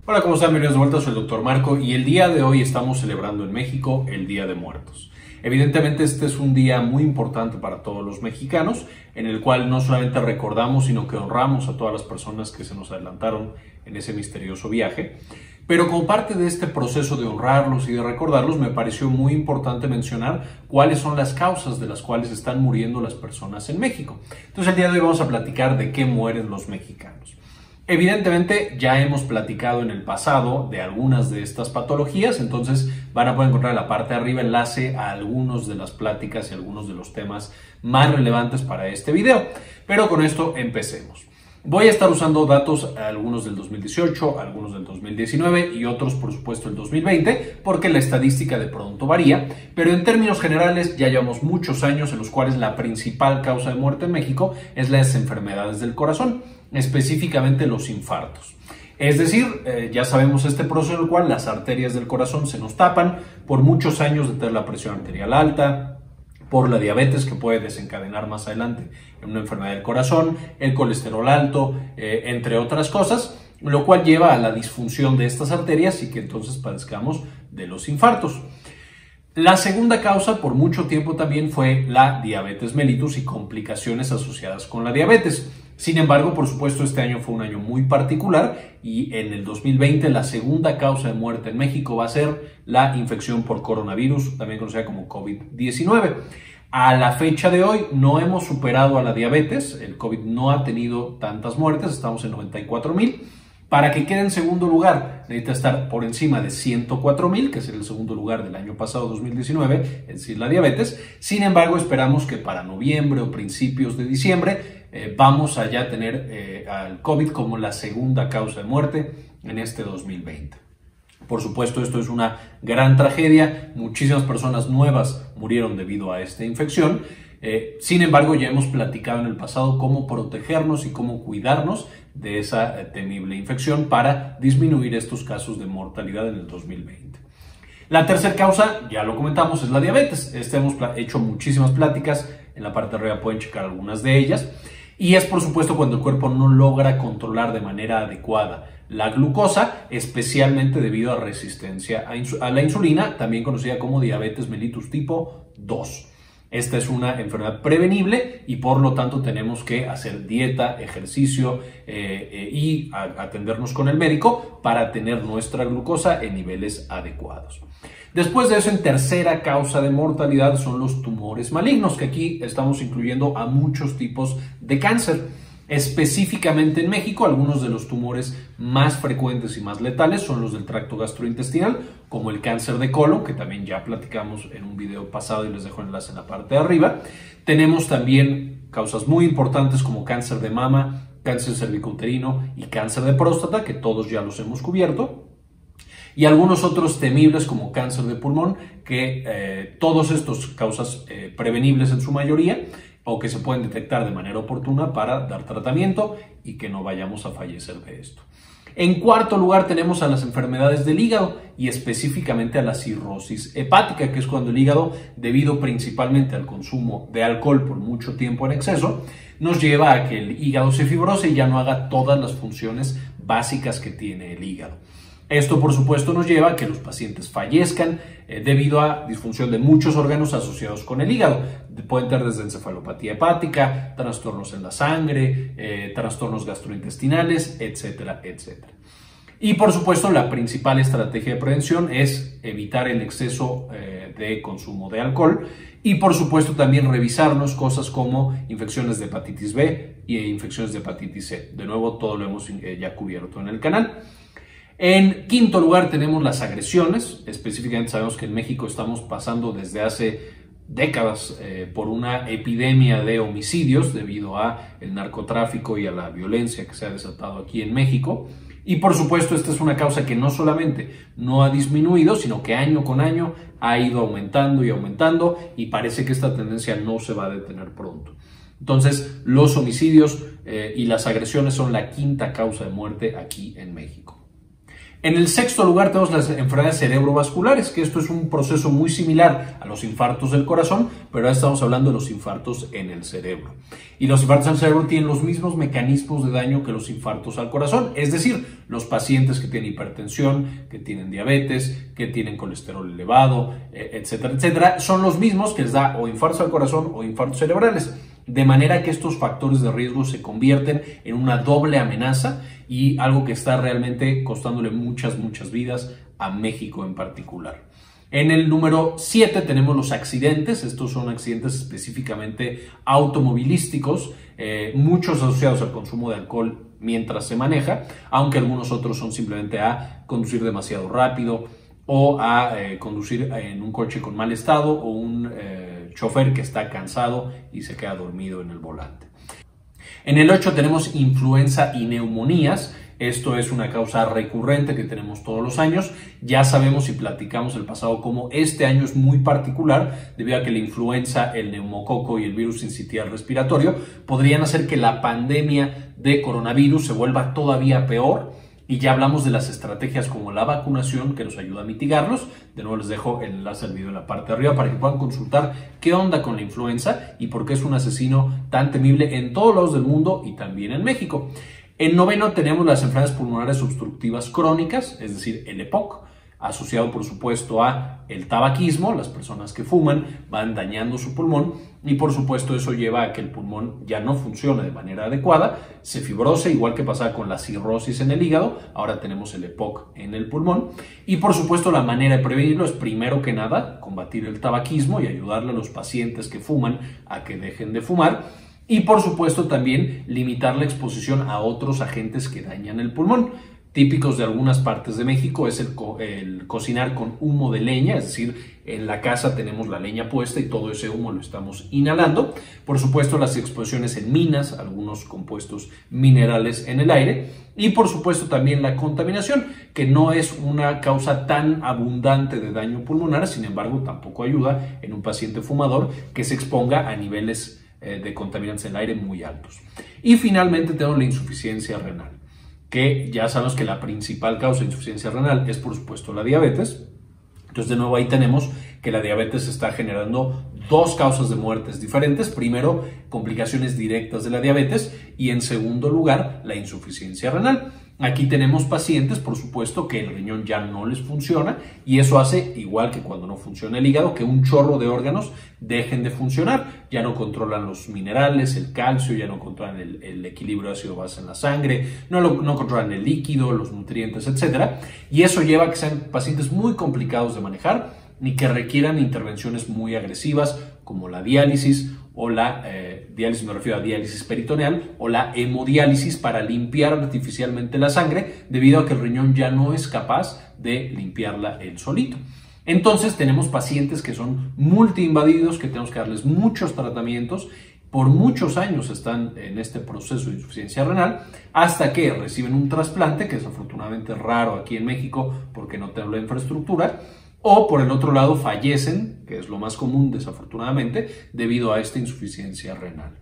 Hola, ¿cómo están? Bienvenidos de vuelta, soy el Dr. Marco y el día de hoy estamos celebrando en México el Día de Muertos. Evidentemente este es un día muy importante para todos los mexicanos, en el cual no solamente recordamos, sino que honramos a todas las personas que se nos adelantaron en ese misterioso viaje. Pero como parte de este proceso de honrarlos y de recordarlos, me pareció muy importante mencionar cuáles son las causas de las cuales están muriendo las personas en México. Entonces el día de hoy vamos a platicar de qué mueren los mexicanos. Evidentemente ya hemos platicado en el pasado de algunas de estas patologías, entonces van a poder encontrar en la parte de arriba enlace a algunos de las pláticas y algunos de los temas más relevantes para este video. Pero con esto empecemos. Voy a estar usando datos, algunos del 2018, algunos del 2019 y otros por supuesto del 2020, porque la estadística de pronto varía, pero en términos generales ya llevamos muchos años en los cuales la principal causa de muerte en México es las enfermedades del corazón, específicamente los infartos. Es decir, ya sabemos este proceso en el cual las arterias del corazón se nos tapan por muchos años de tener la presión arterial alta, por la diabetes que puede desencadenar más adelante en una enfermedad del corazón, el colesterol alto, entre otras cosas, lo cual lleva a la disfunción de estas arterias y que entonces padezcamos de los infartos. La segunda causa por mucho tiempo también fue la diabetes mellitus y complicaciones asociadas con la diabetes. Sin embargo, por supuesto, este año fue un año muy particular y en el 2020 la segunda causa de muerte en México va a ser la infección por coronavirus, también conocida como COVID-19. A la fecha de hoy no hemos superado a la diabetes, el COVID no ha tenido tantas muertes, estamos en 94,000. Para que quede en segundo lugar, necesita estar por encima de 104,000, que es el segundo lugar del año pasado, 2019, es decir, la diabetes. Sin embargo, esperamos que para noviembre o principios de diciembre vamos a ya tener al COVID como la segunda causa de muerte en este 2020. Por supuesto, esto es una gran tragedia. Muchísimas personas nuevas murieron debido a esta infección. Sin embargo, ya hemos platicado en el pasado cómo protegernos y cómo cuidarnos de esa temible infección para disminuir estos casos de mortalidad en el 2020. La tercera causa, ya lo comentamos, es la diabetes. Hemos hecho muchísimas pláticas, en la parte de arriba pueden checar algunas de ellas. Y es por supuesto cuando el cuerpo no logra controlar de manera adecuada la glucosa, especialmente debido a resistencia a la insulina, también conocida como diabetes mellitus tipo 2. Esta es una enfermedad prevenible y por lo tanto tenemos que hacer dieta, ejercicio y atendernos con el médico para tener nuestra glucosa en niveles adecuados. Después de eso, en tercera causa de mortalidad son los tumores malignos, que aquí estamos incluyendo a muchos tipos de cáncer. Específicamente en México, algunos de los tumores más frecuentes y más letales son los del tracto gastrointestinal, como el cáncer de colon, que también ya platicamos en un video pasado y les dejo el enlace en la parte de arriba. Tenemos también causas muy importantes como cáncer de mama, cáncer cervicouterino y cáncer de próstata, que todos ya los hemos cubierto. Y algunos otros temibles como cáncer de pulmón, que todos estos causas prevenibles en su mayoría, o que se pueden detectar de manera oportuna para dar tratamiento y que no vayamos a fallecer de esto. En cuarto lugar tenemos a las enfermedades del hígado y específicamente a la cirrosis hepática, que es cuando el hígado, debido principalmente al consumo de alcohol por mucho tiempo en exceso, nos lleva a que el hígado se fibrose y ya no haga todas las funciones básicas que tiene el hígado. Esto, por supuesto, nos lleva a que los pacientes fallezcan debido a disfunción de muchos órganos asociados con el hígado. Pueden tener desde encefalopatía hepática, trastornos en la sangre, trastornos gastrointestinales, etcétera, etcétera. Y, por supuesto, la principal estrategia de prevención es evitar el exceso de consumo de alcohol y, por supuesto, también revisarnos cosas como infecciones de hepatitis B e infecciones de hepatitis C. De nuevo, todo lo hemos ya cubierto en el canal. En quinto lugar tenemos las agresiones. Específicamente sabemos que en México estamos pasando desde hace décadas por una epidemia de homicidios debido a el narcotráfico y a la violencia que se ha desatado aquí en México. Y por supuesto esta es una causa que no solamente no ha disminuido, sino que año con año ha ido aumentando y aumentando y parece que esta tendencia no se va a detener pronto. Entonces los homicidios y las agresiones son la quinta causa de muerte aquí en México. En el sexto lugar tenemos las enfermedades cerebrovasculares, que esto es un proceso muy similar a los infartos del corazón, pero ahora estamos hablando de los infartos en el cerebro. Y los infartos al cerebro tienen los mismos mecanismos de daño que los infartos al corazón, es decir, los pacientes que tienen hipertensión, que tienen diabetes, que tienen colesterol elevado, etcétera, etcétera, son los mismos que les da o infartos al corazón o infartos cerebrales. De manera que estos factores de riesgo se convierten en una doble amenaza y algo que está realmente costándole muchas vidas a México en particular. En el número 7 tenemos los accidentes. Estos son accidentes específicamente automovilísticos, muchos asociados al consumo de alcohol mientras se maneja, aunque algunos otros son simplemente a conducir demasiado rápido o a conducir en un coche con mal estado o un chofer que está cansado y se queda dormido en el volante. En el 8 tenemos influenza y neumonías. Esto es una causa recurrente que tenemos todos los años. Ya sabemos y platicamos el pasado cómo este año es muy particular debido a que la influenza, el neumococo y el virus sincitial respiratorio podrían hacer que la pandemia de coronavirus se vuelva todavía peor. Y ya hablamos de las estrategias como la vacunación que nos ayuda a mitigarlos. De nuevo les dejo el enlace al video en la parte de arriba para que puedan consultar qué onda con la influenza y por qué es un asesino tan temible en todos lados del mundo y también en México. En noveno tenemos las enfermedades pulmonares obstructivas crónicas, es decir, el EPOC, asociado por supuesto a el tabaquismo. Las personas que fuman van dañando su pulmón y por supuesto eso lleva a que el pulmón ya no funcione de manera adecuada, se fibrose, igual que pasaba con la cirrosis en el hígado. Ahora tenemos el EPOC en el pulmón y por supuesto la manera de prevenirlo es primero que nada combatir el tabaquismo y ayudarle a los pacientes que fuman a que dejen de fumar. Y por supuesto también limitar la exposición a otros agentes que dañan el pulmón. Típicos de algunas partes de México es el cocinar con humo de leña, es decir, en la casa tenemos la leña puesta y todo ese humo lo estamos inhalando. Por supuesto las exposiciones en minas, algunos compuestos minerales en el aire y por supuesto también la contaminación, que no es una causa tan abundante de daño pulmonar, sin embargo tampoco ayuda en un paciente fumador que se exponga a niveles de contaminantes en el aire muy altos. Y finalmente tenemos la insuficiencia renal, que ya sabemos que la principal causa de insuficiencia renal es por supuesto la diabetes. Entonces de nuevo ahí tenemos que la diabetes está generando dos causas de muertes diferentes. Primero, complicaciones directas de la diabetes y en segundo lugar, la insuficiencia renal. Aquí tenemos pacientes, por supuesto, que el riñón ya no les funciona y eso hace, igual que cuando no funciona el hígado, que un chorro de órganos dejen de funcionar. Ya no controlan los minerales, el calcio, ya no controlan el equilibrio ácido-base en la sangre, no controlan el líquido, los nutrientes, etc. Y eso lleva a que sean pacientes muy complicados de manejar ni que requieran intervenciones muy agresivas como la diálisis o la diálisis, me refiero a diálisis peritoneal o la hemodiálisis para limpiar artificialmente la sangre debido a que el riñón ya no es capaz de limpiarla él solito. Entonces tenemos pacientes que son multiinvadidos, que tenemos que darles muchos tratamientos. Por muchos años están en este proceso de insuficiencia renal hasta que reciben un trasplante, que desafortunadamente es raro aquí en México porque no tenemos la infraestructura, o por el otro lado fallecen, que es lo más común desafortunadamente, debido a esta insuficiencia renal.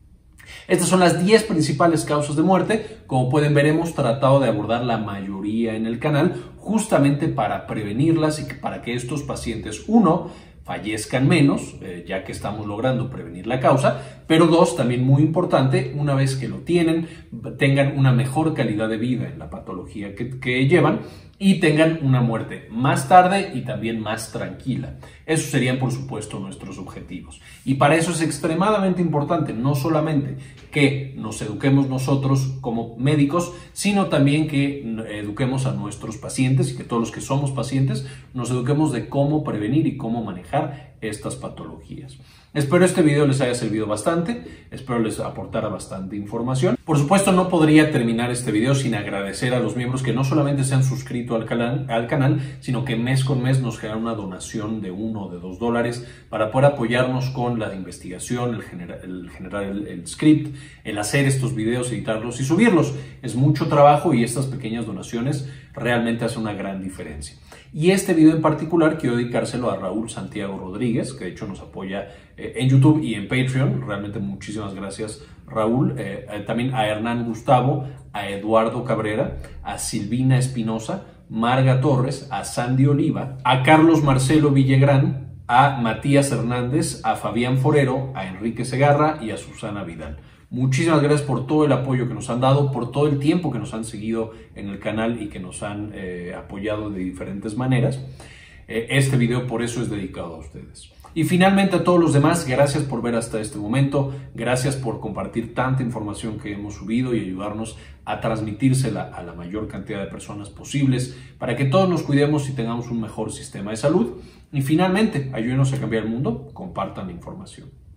Estas son las 10 principales causas de muerte. Como pueden ver, hemos tratado de abordar la mayoría en el canal justamente para prevenirlas y para que estos pacientes, uno, fallezcan menos, ya que estamos logrando prevenir la causa, pero dos, también muy importante, una vez que lo tienen, tengan una mejor calidad de vida en la patología que llevan y tengan una muerte más tarde y también más tranquila. Esos serían, por supuesto, nuestros objetivos. Y para eso es extremadamente importante, no solamente que nos eduquemos nosotros como médicos, sino también que eduquemos a nuestros pacientes y que todos los que somos pacientes nos eduquemos de cómo prevenir y cómo manejar estas patologías. Espero este video les haya servido bastante, espero les aportara bastante información. Por supuesto, no podría terminar este video sin agradecer a los miembros que no solamente se han suscrito al canal, sino que mes con mes nos generan una donación de $1 o de $2 para poder apoyarnos con la investigación, el generar el script, el hacer estos videos, editarlos y subirlos. Es mucho trabajo y estas pequeñas donaciones realmente hacen una gran diferencia. Y este video en particular quiero dedicárselo a Raúl Santiago Rodríguez, que de hecho nos apoya en YouTube y en Patreon. Realmente muchísimas gracias, Raúl. También a Hernán Gustavo, a Eduardo Cabrera, a Silvina Espinosa. Marga Torres, a Sandy Oliva, a Carlos Marcelo Villagrán, a Matías Hernández, a Fabián Forero, a Enrique Segarra y a Susana Vidal. Muchísimas gracias por todo el apoyo que nos han dado, por todo el tiempo que nos han seguido en el canal y que nos han apoyado de diferentes maneras. Este video por eso es dedicado a ustedes. Y finalmente a todos los demás, gracias por ver hasta este momento, gracias por compartir tanta información que hemos subido y ayudarnos a transmitírsela a la mayor cantidad de personas posibles para que todos nos cuidemos y tengamos un mejor sistema de salud. Y finalmente, ayúdenos a cambiar el mundo, compartan la información.